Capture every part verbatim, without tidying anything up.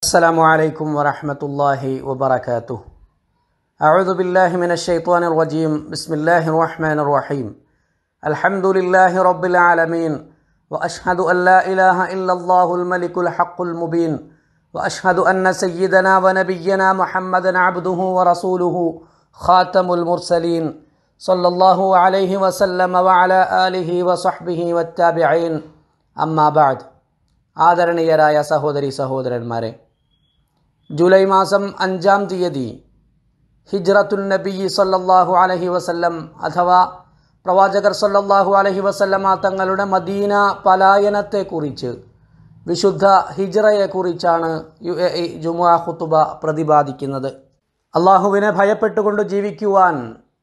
السلام عليكم ورحمة الله وبركاته. أعوذ بالله من الشيطان الرجيم. بسم الله الرحمن الرحيم. الحمد لله رب العالمين، وأشهد أن لا إله إلا الله الملك الحق المبين، وأشهد أن سيدنا ونبينا محمدا عبده ورسوله خاتم المرسلين صلى الله عليه وسلم وعلى آله وصحبه والتابعين. أما بعد. ആദരണീയരായ സഹോദരി സഹോദരന്മാരെ, ജൂലൈ മാസം അഞ്ചാം തീയതി ഹിജ്റത്തുൻ നബി സല്ലല്ലാഹു അലൈഹി വസല്ലം അഥവാ പ്രവാചകർ സല്ലല്ലാഹു അലൈഹി വസല്ലമ തങ്ങളുടെ മദീന പലായനത്തെക്കുറിച്ച്, വിശുദ്ധ ഹിജ്റയെക്കുറിച്ചാണ് യു എ ഇ ജുമുഅ ഖുതുബ പ്രതിപാദിക്കുന്നത്. അള്ളാഹുവിനെ ഭയപ്പെട്ടുകൊണ്ട് ജീവിക്കുവാൻ,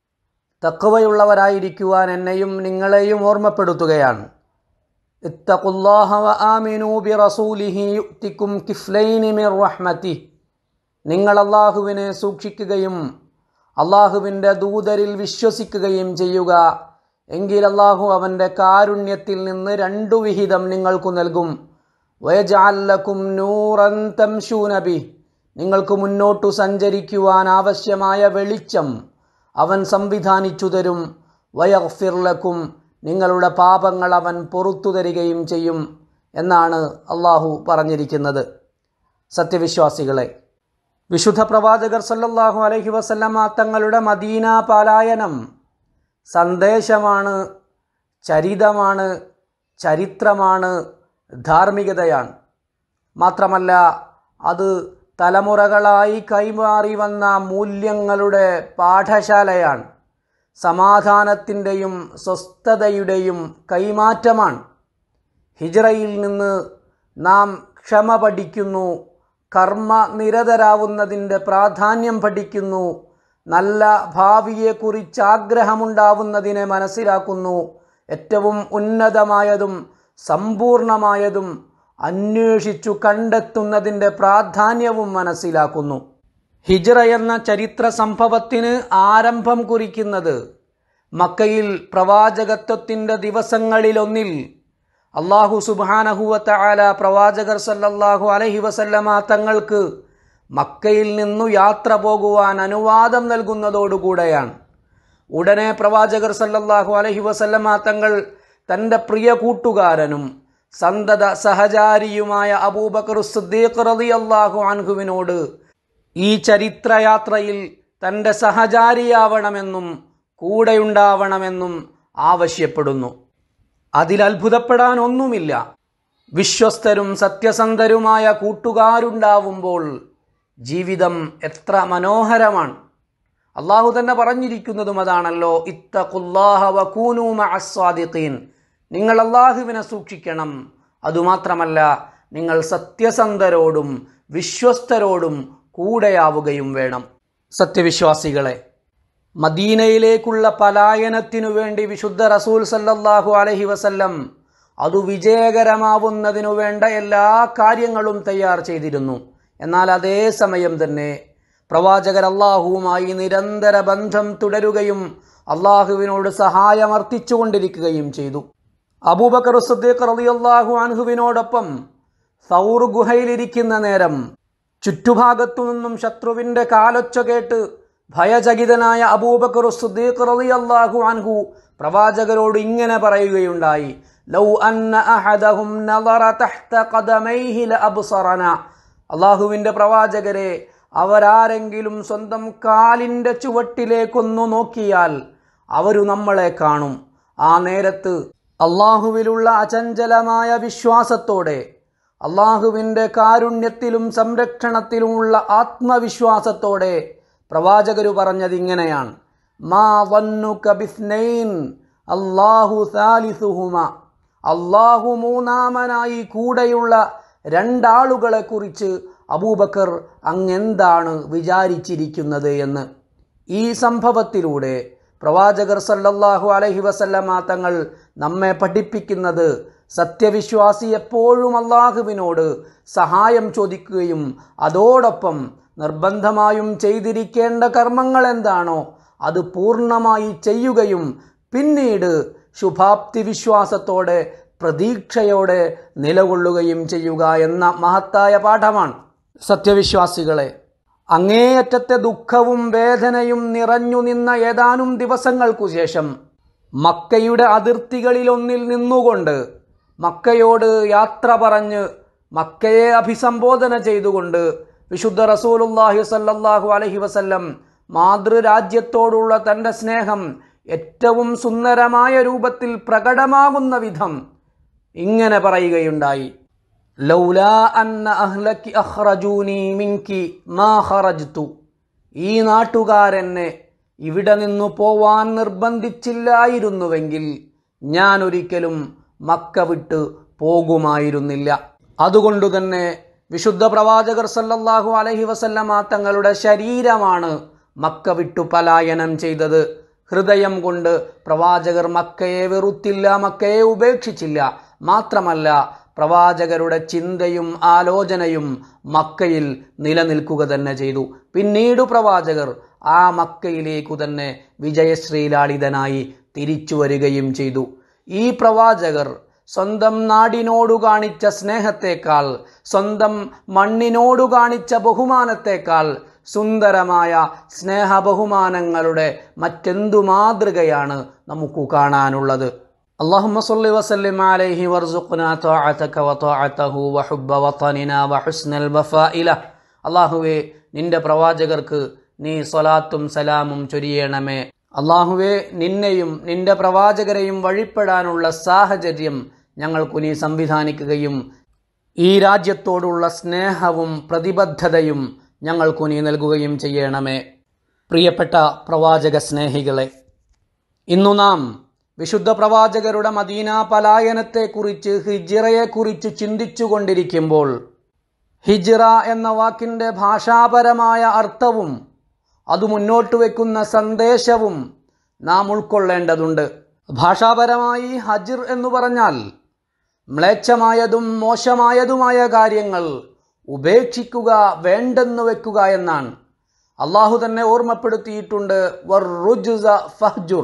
തഖ്വയുള്ളവരായിരിക്കുവാൻ എന്നെയും നിങ്ങളെയും ഓർമ്മപ്പെടുത്തുകയാണ്. ഇത്തഖുല്ലാഹ വആമിനൂ ബിറസൂലിഹി യുഅ്തികും കിഫ്ലൈനി മിർ റഹ്മതിഹി. നിങ്ങൾ അള്ളാഹുവിനെ സൂക്ഷിക്കുകയും അള്ളാഹുവിൻ്റെ ദൂതരിൽ വിശ്വസിക്കുകയും ചെയ്യുക, എങ്കിൽ അള്ളാഹു അവൻ്റെ കാരുണ്യത്തിൽ നിന്ന് രണ്ടു വിഹിതം നിങ്ങൾക്ക് നൽകും. വയജ്അൽ ലക്കും നൂറൻ തംശൂന ബിഹി. നിങ്ങൾക്ക് മുന്നോട്ടു സഞ്ചരിക്കുവാൻ ആവശ്യമായ വെളിച്ചം അവൻ സംവിധാനിച്ചു തരും. വയഗ്ഫിർ ലക്കും. നിങ്ങളുടെ പാപങ്ങൾ അവൻ പൊറുത്തു തരികയും ചെയ്യും എന്നാണ് അള്ളാഹു പറഞ്ഞിരിക്കുന്നത്. സത്യവിശ്വാസികളെ, വിശുദ്ധ പ്രവാചകർ സല്ലല്ലാഹു അലൈഹി വസല്ലമ തങ്ങളുടെ മദീന പലായനം സന്ദേശമാണ്, ചരിതമാണ്, ചരിത്രമാണ്, ധാർമ്മികതയാണ്. മാത്രമല്ല, അത് തലമുറകളായി കൈമാറി വന്ന മൂല്യങ്ങളുടെ പാഠശാലയാണ്. സമാധാനത്തിൻ്റെയും സ്വസ്ഥതയുടെയും കൈമാറ്റമാണ്. ഹിജ്റയിൽ നിന്ന് നാം ക്ഷമ പഠിക്കുന്നു, കർമ്മ നിരതരാവുന്നതിൻ്റെ പ്രാധാന്യം പഠിക്കുന്നു, നല്ല ഭാവിയെക്കുറിച്ച് ആഗ്രഹമുണ്ടാവുന്നതിനെ മനസ്സിലാക്കുന്നു, ഏറ്റവും ഉന്നതമായതും സമ്പൂർണമായതും അന്വേഷിച്ചു കണ്ടെത്തുന്നതിൻ്റെ പ്രാധാന്യവും മനസ്സിലാക്കുന്നു. ഹിജ്റ എന്ന ചരിത്ര സംഭവത്തിന് ആരംഭം കുറിക്കുന്നത് മക്കയിൽ പ്രവാചകത്വത്തിൻ്റെ ദിവസങ്ങളിലൊന്നിൽ അള്ളാഹു സുബ്ഹാനഹു വ തആല പ്രവാചകർ സല്ലല്ലാഹു അലൈഹി വസല്ലമ തങ്ങൾക്ക് മക്കയിൽ നിന്നു യാത്ര പോകുവാൻ അനുവാദം നൽകുന്നതോടുകൂടെയാണ്. ഉടനെ പ്രവാചകർ സല്ലല്ലാഹു അലൈഹി വസല്ലമ തങ്ങൾ തൻ്റെ പ്രിയ കൂട്ടുകാരനും സന്തത സഹചാരിയുമായ അബൂബക്കർ സിദ്ദീഖ് റളിയല്ലാഹു അൻഹുവിനോട് ഈ ചരിത്രയാത്രയിൽ തൻ്റെ സഹചാരിയാവണമെന്നും കൂടെയുണ്ടാവണമെന്നും ആവശ്യപ്പെടുന്നു. അതിലത്ഭുതപ്പെടാൻ ഒന്നുമില്ല. വിശ്വസ്തരും സത്യസന്ധരുമായ കൂട്ടുകാരുണ്ടാവുമ്പോൾ ജീവിതം എത്ര മനോഹരമാണ്. അള്ളാഹു തന്നെ പറഞ്ഞിരിക്കുന്നതും അതാണല്ലോ, ഇത്തഖുല്ലാഹ വകൂനൂ മഅസ്സാദിഖീൻ. നിങ്ങൾ അള്ളാഹുവിനെ സൂക്ഷിക്കണം, അതുമാത്രമല്ല നിങ്ങൾ സത്യസന്ധരോടും വിശ്വസ്തരോടും കൂടെയാവുകയും വേണം. സത്യവിശ്വാസികളെ, മദീനയിലേക്കുള്ള പലായനത്തിനു വേണ്ടി വിശുദ്ധ റസൂൽ സല്ലല്ലാഹു അലൈഹി വസല്ലം അത് വിജയകരമാവുന്നതിനു വേണ്ട എല്ലാ കാര്യങ്ങളും തയ്യാർ ചെയ്തിരുന്നു. എന്നാൽ അതേ സമയം തന്നെ പ്രവാചകർ അള്ളാഹുവുമായി നിരന്തര ബന്ധം തുടരുകയും അള്ളാഹുവിനോട് സഹായം അർത്ഥിച്ചുകൊണ്ടിരിക്കുകയും ചെയ്തു. അബൂബക്കർ സിദ്ദീഖ് റളിയല്ലാഹു അൻഹുവിനോടൊപ്പം സൗർ ഗുഹയിലിരിക്കുന്ന നേരം ചുറ്റുഭാഗത്തു നിന്നും ശത്രുവിൻ്റെ കാലൊച്ച കേട്ട് ഭയചകിതനായ അബൂബക്കർ സിദ്ദീഖ് റളിയല്ലാഹു അൻഹു പ്രവാചകരോട് ഇങ്ങനെ പറയുകയുണ്ടായി, ലൗ അന്ന അഹദഹും നളറ തഹ്ത ഖദമൈഹി ലഅബ്സറന. അള്ളാഹുവിൻ്റെ പ്രവാചകരെ, അവരാരെങ്കിലും സ്വന്തം കാലിൻ്റെ ചുവട്ടിലേക്കൊന്നു നോക്കിയാൽ അവരു നമ്മളെ കാണും. ആ നേരത്ത് അള്ളാഹുവിലുള്ള അചഞ്ചലമായ വിശ്വാസത്തോടെ, അള്ളാഹുവിൻ്റെ കാരുണ്യത്തിലും സംരക്ഷണത്തിലുമുള്ള ആത്മവിശ്വാസത്തോടെ പ്രവാചകരു പറഞ്ഞത് ഇങ്ങനെയാണ്, മാ വന്നുക ബിസ്നൈൻ അല്ലാഹു സാലിസുഹുമ. അള്ളാഹു മൂന്നാമനായി കൂടെയുള്ള രണ്ടാളുകളെക്കുറിച്ച് അബൂബക്കർ അങ്ങെന്താണ് വിചാരിച്ചിരിക്കുന്നത് എന്ന്. ഈ സംഭവത്തിലൂടെ പ്രവാചകർ സല്ലല്ലാഹു അലൈഹി വസല്ലമ തങ്ങൾ നമ്മെ പഠിപ്പിക്കുന്നത്, സത്യവിശ്വാസി എപ്പോഴും അള്ളാഹുവിനോട് സഹായം ചോദിക്കുകയും അതോടൊപ്പം നിർബന്ധമായും ചെയ്തിരിക്കേണ്ട കർമ്മങ്ങൾ എന്താണോ അത് പൂർണ്ണമായി ചെയ്യുകയും പിന്നീട് ശുഭാപ്തി വിശ്വാസത്തോടെ പ്രതീക്ഷയോടെ നിലകൊള്ളുകയും ചെയ്യുക എന്ന മഹത്തായ പാഠമാണ്. സത്യവിശ്വാസികളെ, അങ്ങേയറ്റത്തെ ദുഃഖവും വേദനയും നിറഞ്ഞു നിന്ന ഏതാനും ദിവസങ്ങൾക്കു ശേഷം മക്കയുടെ അതിർത്തികളിലൊന്നിൽ നിന്നുകൊണ്ട് മക്കയോട് യാത്ര പറഞ്ഞ് മക്കയെ അഭിസംബോധന ചെയ്തുകൊണ്ട് വിശുദ്ധ റസൂലുള്ളാഹി സ്വല്ലല്ലാഹു അലൈഹി വസല്ലം മാതൃരാജ്യത്തോടുള്ള തൻ്റെ സ്നേഹം ഏറ്റവും സുന്ദരമായ രൂപത്തിൽ പ്രകടമാകുന്ന വിധം ഇങ്ങനെ പറയുകയുണ്ടായി: ലൗലാ അന്ന അഹ്ലക്കി അഖ്റജൂനി മിൻകി മാ ഖറജ്തു. ഈ നാട്ടുകാരെന്നെ ഇവിടെ നിന്നു പോവാൻ നിർബന്ധിച്ചില്ലായിരുന്നുവെങ്കിൽ ഞാൻ ഒരിക്കലും മക്ക വിട്ട് പോകുമായിരുന്നില്ല. അതുകൊണ്ടുതന്നെ വിശുദ്ധ പ്രവാചകർ സല്ലല്ലാഹു അലൈഹി വസല്ലമ തങ്ങളുടെ ശരീരമാണ് മക്ക വിട്ടു പലായനം ചെയ്തത്. ഹൃദയം കൊണ്ട് പ്രവാചകർ മക്കയെ വെറുത്തില്ല, മക്കയെ ഉപേക്ഷിച്ചില്ല. മാത്രമല്ല, പ്രവാചകരുടെ ചിന്തയും ആലോചനയും മക്കയിൽ നിലനിൽക്കുക തന്നെ ചെയ്തു. പിന്നീട് പ്രവാചകർ ആ മക്കയിലേക്കു തന്നെ വിജയശ്രീലാളിതനായി തിരിച്ചു വരികയും ചെയ്തു. ഈ പ്രവാചകർ സ്വന്തം നാടിനോടു കാണിച്ച സ്നേഹത്തേക്കാൾ, സ്വന്തം മണ്ണിനോടു കാണിച്ച ബഹുമാനത്തേക്കാൾ സുന്ദരമായ സ്നേഹ ബഹുമാനങ്ങളുടെ മറ്റെന്തു മാതൃകയാണ് നമുക്ക് കാണാനുള്ളത്? اللهم صل وسلم عليه وارزقنا طاعتك وطاعته وحب وطننا وحسن الوفاء له. അല്ലാഹുവേ, നിന്റെ പ്രവാചകർക്ക് നീ സ്വലാത്തും സലാമും ചൊരിയണമേ. അല്ലാഹുവേ, നിന്നെയും നിന്റെ പ്രവാചകരെയും വഴിപ്പെടാനുള്ള സാഹചര്യം ഞങ്ങൾക്കു നീ സംവിധാനിക്കുകയും ഈ രാജ്യത്തോടുള്ള സ്നേഹവും പ്രതിബദ്ധതയും ഞങ്ങൾക്കു നീ നൽകുകയും ചെയ്യണമേ. പ്രിയപ്പെട്ട പ്രവാചക സ്നേഹികളെ, ഇന്നു നാം വിശുദ്ധ പ്രവാചകരുടെ മദീന പലായനത്തെക്കുറിച്ച്, ഹിജ്റയെക്കുറിച്ച് ചിന്തിച്ചു കൊണ്ടിരിക്കുമ്പോൾ ഹിജ്റ എന്ന വാക്കിൻ്റെ ഭാഷാപരമായ അർത്ഥവും അത് മുന്നോട്ട് വയ്ക്കുന്ന സന്ദേശവും നാം ഉൾക്കൊള്ളേണ്ടതുണ്ട്. ഭാഷാപരമായി ഹജ്ർ എന്ന് പറഞ്ഞാൽ മ്ലേച്ഛമായതും മോശമായതുമായ കാര്യങ്ങൾ ഉപേക്ഷിക്കുക, വേണ്ടെന്ന് വെക്കുക എന്നാണ്. അള്ളാഹു തന്നെ ഓർമ്മപ്പെടുത്തിയിട്ടുണ്ട്, വറുജ്സ ഫഹ്ജുർ.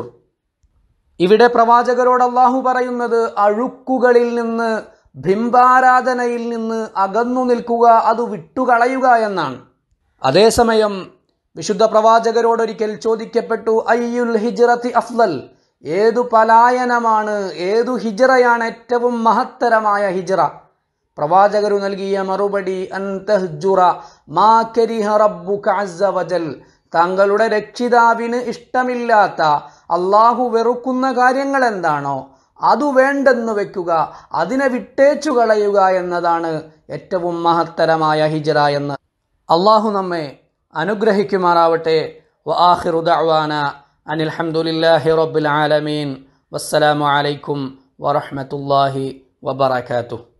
ഇവിടെ പ്രവാചകരോട് അള്ളാഹു പറയുന്നത് അഴുക്കുകളിൽ നിന്ന്, ബിംബാരാധനയിൽ നിന്ന് അകന്നു നിൽക്കുക, അത് വിട്ടുകളയുക എന്നാണ്. അതേസമയം വിശുദ്ധ പ്രവാചകരോടൊരിക്കൽ ചോദിക്കപ്പെട്ടു, അയ്യുൽ ഹിജ്റത്തി അഫ്ളൽ, ഏതു പലായനമാണ്, ഏതു ഹിജ്റയാണ് ഏറ്റവും മഹത്തരമായ ഹിജ്റ? പ്രവാചകരു നൽകിയ മറുപടി, അൻ തഹ്ജുറ മാ കരിഹ റബ്ബുക അസ്സ വജൽ, താങ്കളുടെ രക്ഷിതാവിന് ഇഷ്ടമില്ലാത്ത, അള്ളാഹു വെറുക്കുന്ന കാര്യങ്ങൾ എന്താണോ അത് വേണ്ടെന്ന് വെക്കുക, അതിനെ വിട്ടേച്ചു കളയുക എന്നതാണ് ഏറ്റവും മഹത്തരമായ ഹിജ്റ എന്ന്. അള്ളാഹു നമ്മെ അനുഗ്രഹിക്കുമാറാവട്ടെ. വആഖിറു ദഅ്വാന അനിൽ ഹംദുലില്ലാഹി റബ്ബിൽ ആലമീൻ. വസ്സലാമു അലൈക്കും വറഹ്മത്തുള്ളാഹി വബറകാതുഹു.